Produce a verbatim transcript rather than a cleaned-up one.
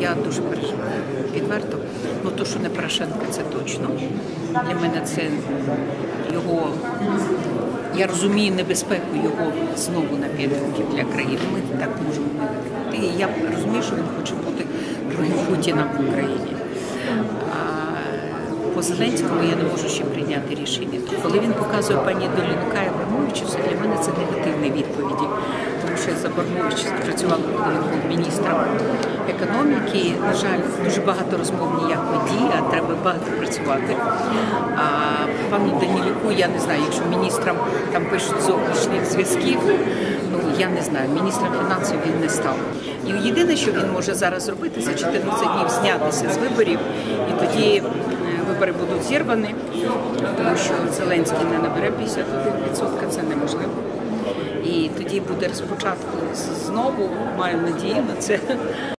я дуже переживаю відверто. Ну, то, що не Порошенко, це точно. Для мене це його, я розумію небезпеку його знову на п'ять років для країни. Ми так можемо не витримати. І я розумію, що він хоче бути другим Путіним в Україні. По Зеленському я не можу ще прийняти рішення. Коли він показує пані Долінка і Абрамовича, для мене це негативні відповіді. Тому що я з Абрамовичем працювала, коли він був міністром економіки. На жаль, дуже багато розмов ніякої дії, а треба багато працювати. А пану Данілюку, я не знаю, якщо міністрам там пишуть зовнішніх зв'язків, ну я не знаю, міністром фінансів він не став. І єдине, що він може зараз зробити, за чотирнадцять днів знятися з виборів, і тоді вибори будуть зірвані, тому що Зеленський не набере п'ятдесят один відсоток, це неможливо. І тоді буде розпочатку знову, маю надію на це.